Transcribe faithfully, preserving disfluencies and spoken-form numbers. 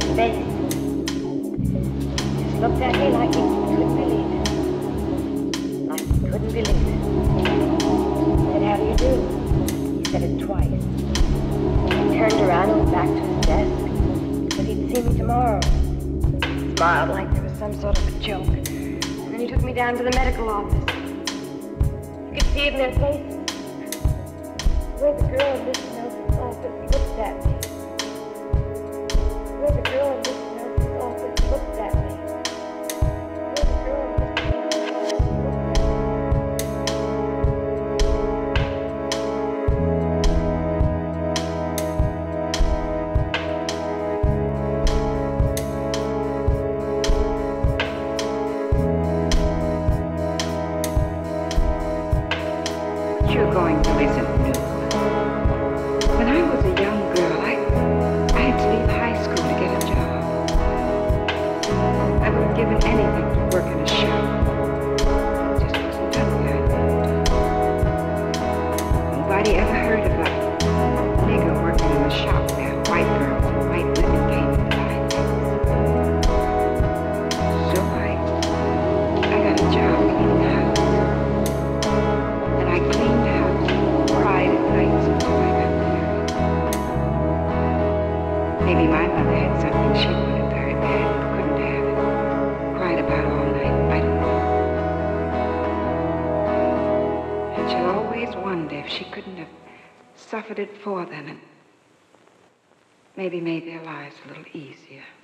his face. He just looked at me like he couldn't believe it. Like he couldn't believe it. I said, how do you do? He said it twice. He turned around and went back to his desk. Said he'd see me tomorrow. Smiled like there was some sort of a joke. And then he took me down to the medical office. You could see it in their faces. The way the girl in Mister Nelson's office looked at me. The way the girl in Mister Nelson's office looked at me. The way the girl in Mister Nelson's office looked at me. You're going to listen new. When I was a young girl, I, I had to leave high school to get a job. I would have given anything to work in a shop. It just wasn't done yet. Nobody ever heard of a nigger working in a shop where white girls and white women came to buy things. So I, I got a job cleaning houses. And I cleaned house, cried at nights until I got married. Maybe my mother had something she wanted very bad but couldn't have it. Cried about all night, I don't know. And she'll always wonder if she couldn't have suffered it for them and maybe made their lives a little easier.